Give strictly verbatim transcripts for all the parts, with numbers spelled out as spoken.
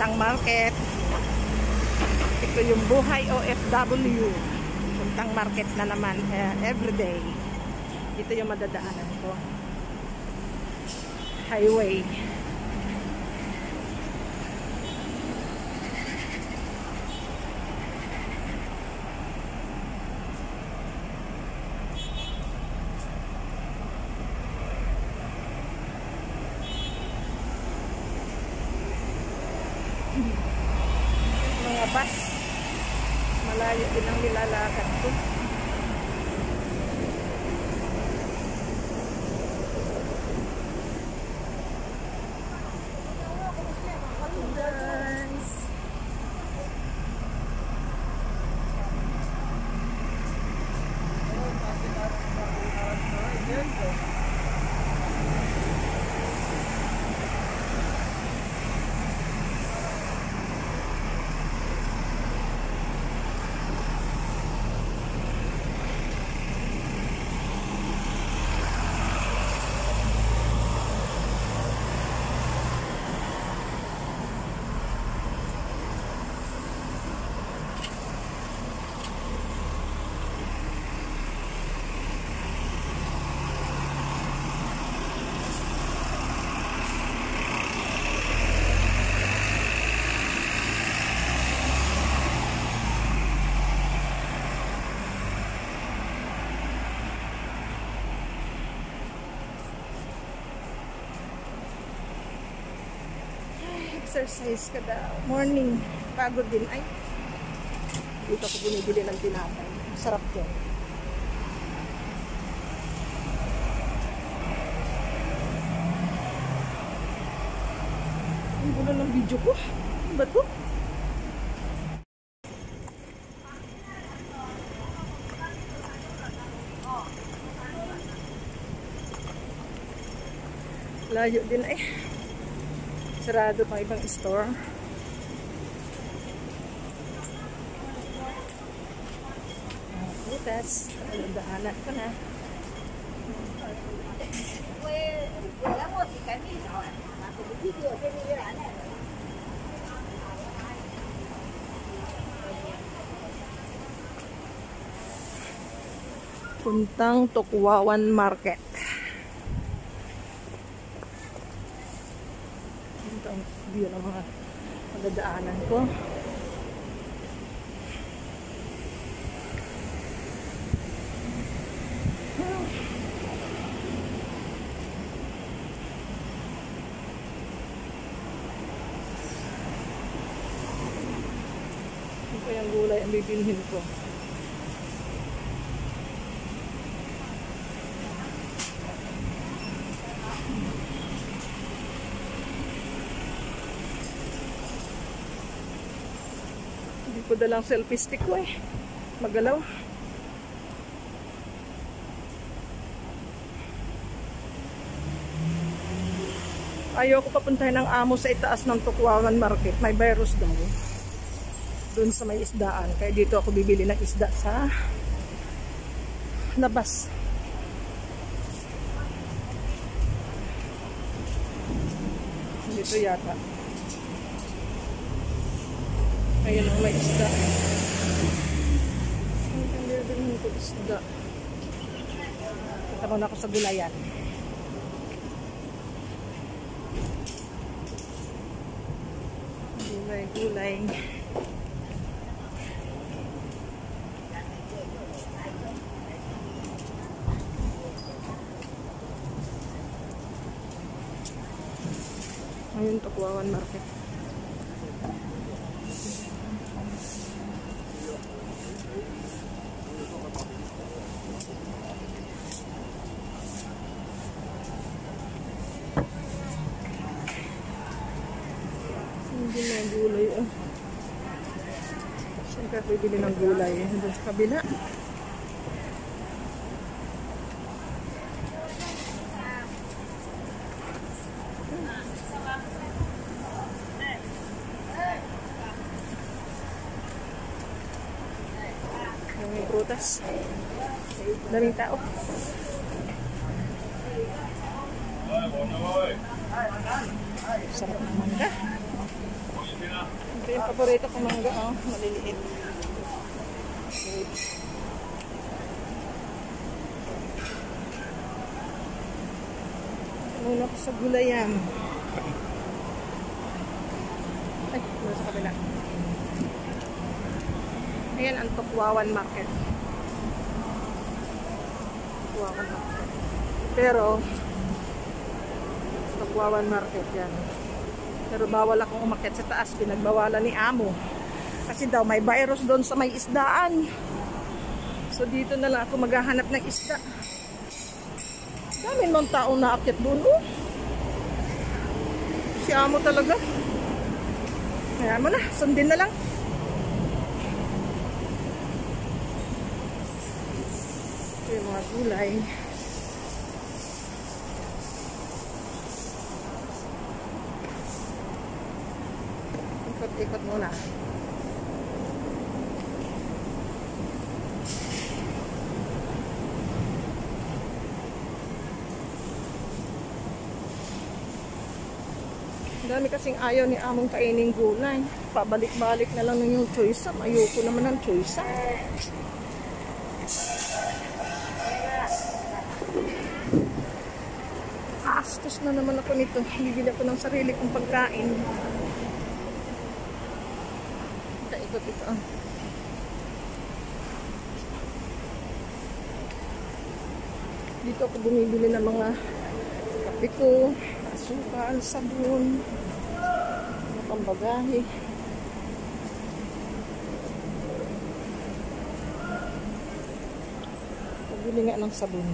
Puntang Market. Ito yung buhay O F W. Puntang Market na naman, uh, everyday. Ito yung madadaanan ko. Highway. Mga bus, malayo din ang nilalakad ko. Guys, exercise kada morning. Pagod din. Ay, dito ako bumibili ng tinapay. Sarap yun. Ang gulo ng video ko. Ano ba ito? Layo din ay. Sarado pang ibang store. Butas. Daanan ko na. Puntang Tokwawan Market. Ito ang view ng mga madadaanan ko. Ito pa yung gulay ang bibilhin ko. Hindi ko dalang selfie stick ko eh. Magalaw. Ayaw ko papuntahin ng amo sa itaas ng Tokwawan Market. May virus daw. Doon sa may isdaan. Kaya dito ako bibili ng isda sa labas. Dito yata. Ayun ang may isda. Ang ganda ko isda. Kita mo na ako sa gulayan. Gulay, gulay. Ayun, Tokwawan Market. Hindi na gulay oh. Siyempre bibili ng gulay doon sa kabila. May prutas. Daming tao. Sarap naman ka. Ito yung paborito kong mangga, oh, maliliit. Grapes. Muna ko sa gulayan. Ay, muna sa kabila. Ayan ang Tokwawan Market. Tokwawan Market. Pero, Tokwawan Market yan. Pero bawal akong umakyat sa taas. Pinagbawalan ni Amo. Kasi daw may virus doon sa may isdaan. So dito na lang ako maghahanap ng isda. Dami mong taong naakyat doon. Oh. Si Amo talaga. Kaya mo na. Sundin na lang. Ito yung mga gulay. Ikot-ikot muna. Dami kasing ayaw ni Among kaining gulay. Pabalik-balik na lang yung choice. Ayoko naman ng choice. Astos na naman ako nito. Bibili ako ng sarili kong pagkain. Ikot ito. Dito ako bumibili ng mga kape ko, asukal, sabon, mga pambagahe. Pabili nga ng sabon.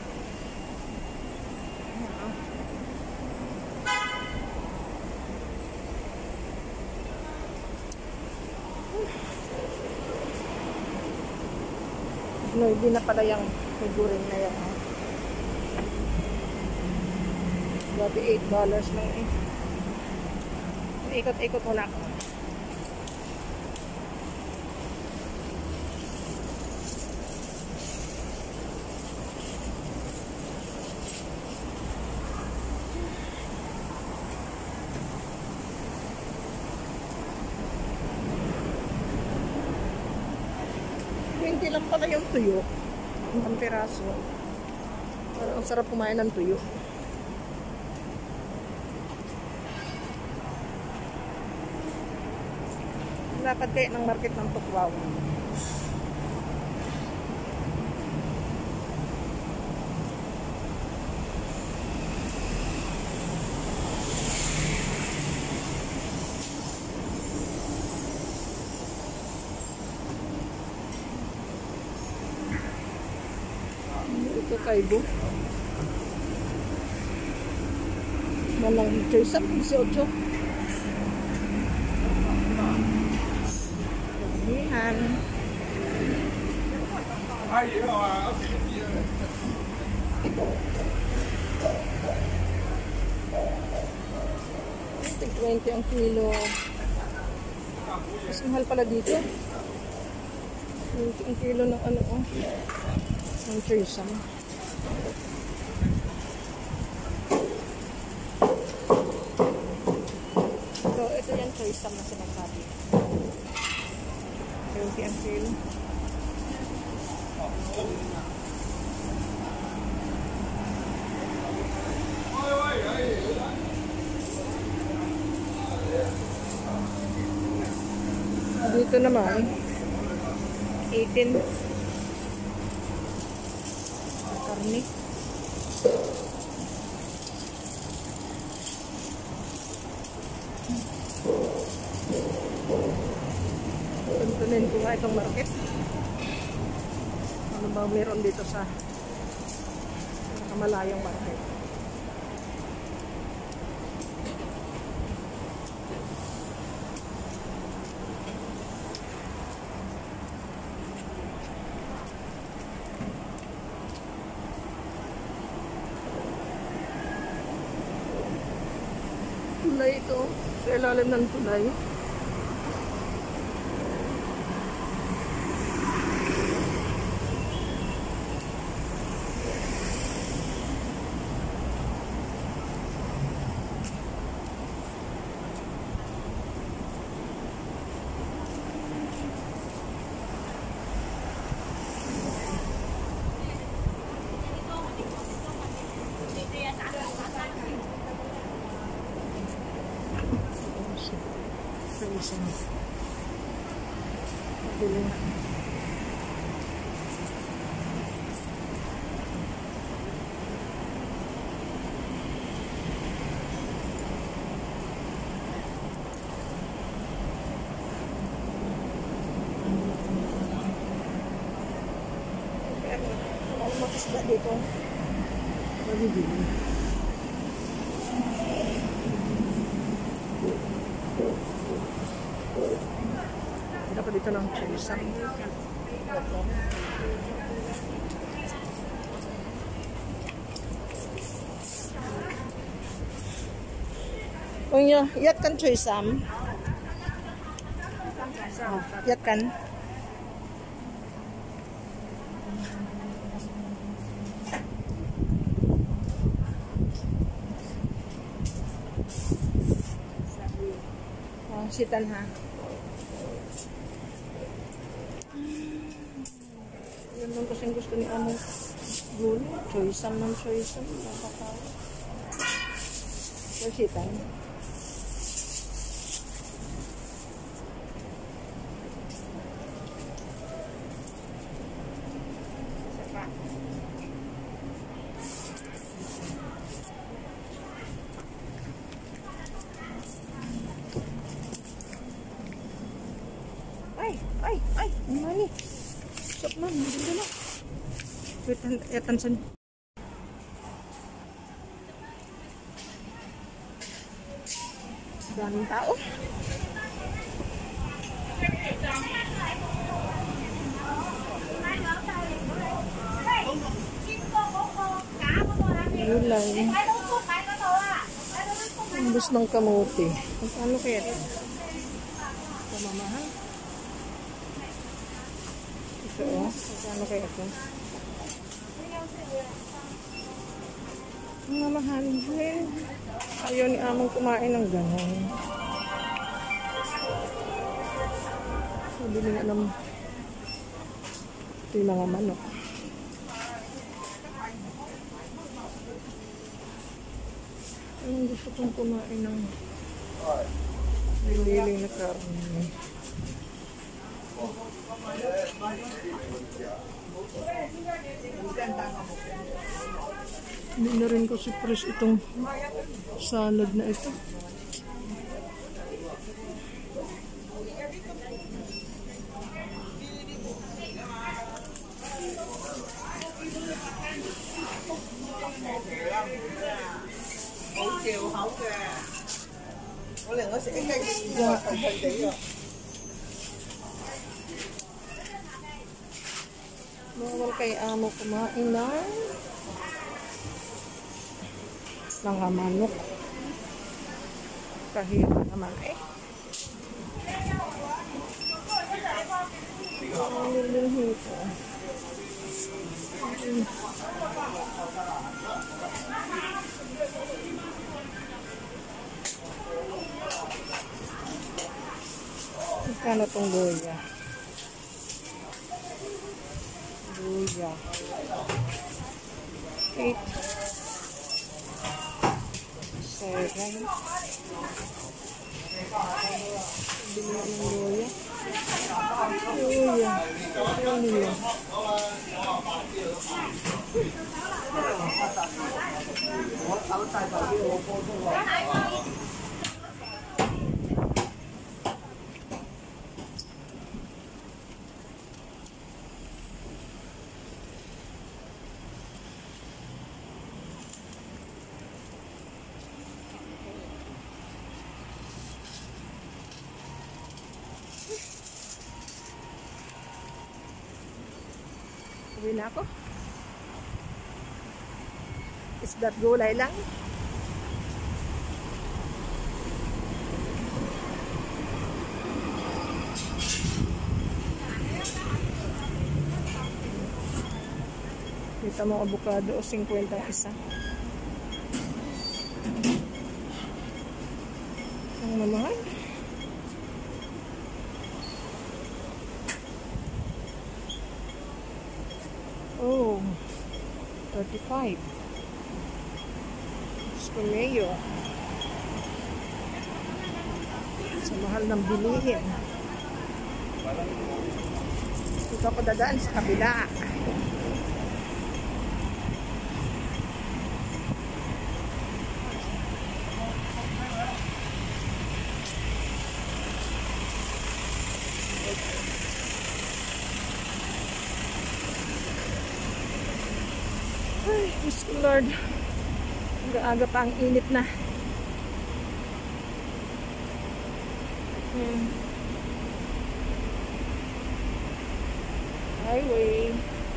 No, hindi na pala yung figuring na yan. Grabe, eight dollars lang eh. Ikot-ikot muna ako. twenty lang pala yung tuyo. Ang piraso. Pero ang sarap kumain ng tuyo. Dapat kayo ng market ng Tokwawan. Ito kaibo. Malang choice up, eighteen. Yan. twenty ang kilo. Mas mahal pala dito. twenty ang kilo ng ano oh. Ng choice up. So, ito yung choice up na sinasabi. twenty ang kilo. Dito naman, eighteen. Karne. Tuntunin ko nga itong market. Ano ba meron dito sa malayong market? Tulay ito. Sa ilalim ng tulay. Bili na. Ano makisda dito? Mabibili. Hindi ko dito ng chisam. Oh ya, yat kan chisam. Oh, yat kan. Oh, sitan ha. Yan lang kasing gusto ni Amo. Gulay. Choysam ng choysam. Nakakaw. So, sitan. Ay, ay, ay, ang mani. Stop na, hindi na. Wait, etan san. Daming tao. Gulay. Umbos ng kamote. Ano kaya ito? Pamamahal. Ito oh. Ano kaya ito? Mga mahalin din. Ayaw ni Among kumain ng gano'n. Bili nga ng ito yung mga manok. Anong gusto kong kumain ng nililing na karne. Hindi na rin kasi fresh itong salad na ito. Bawal kay Amo kumain ng mga manok. Kahirap naman eh. Ang lilin ito. Magkano itong luya? Luya. Eight. Seven. Bili ng luya. Luya. Ano yun? Uwi na ako. Is that gulay lang? Kita mo avocado o fifty isa. Ang mamahal. Oh, thirty-five. Scoleo. Sa mahal ng bilihin. Dito ako dadaan sa kabila. Ay, Diyos ko Lord. Aga-aga pa ang init na. Hmm. Highway.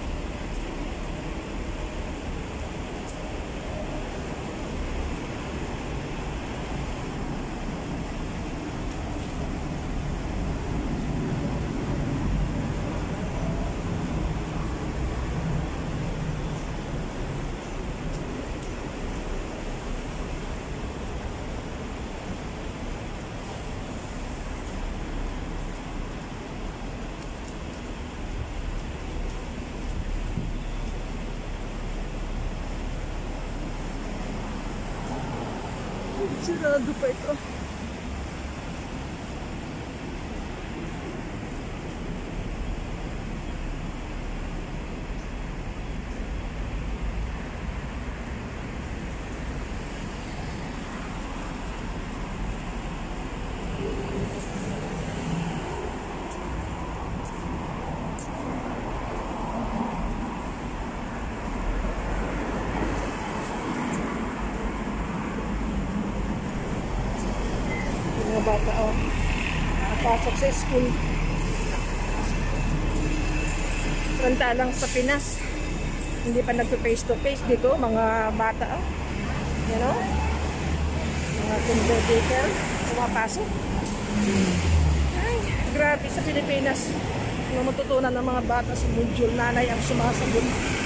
Sirado pa ito. Mga bata oh, nakapasok sa school. Samantalang sa Pinas hindi pa nagpo face to face. Dito mga bata oh, you know, mga kindergarten pumapasok. Ay, grabe sa Pilipinas matutunan ng mga bata sa module, nanay ang sumasagot.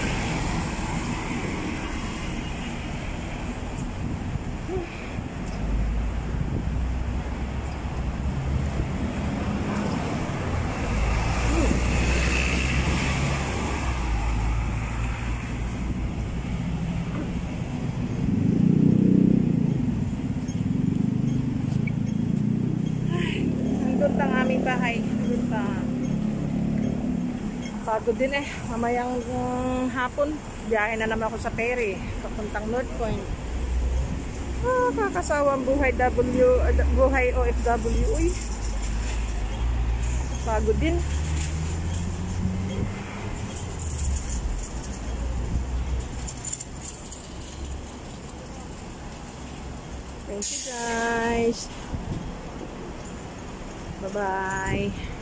Doon ang aming bahay. Doon pa. Pagod din eh. Mamayang um, hapon, biyahe na naman ako sa ferry. Papuntang North Point. Ah, kakasawa ang buhay W, uh, buhay O F W. Uy. Pagod din. Thank you guys. Bye-bye.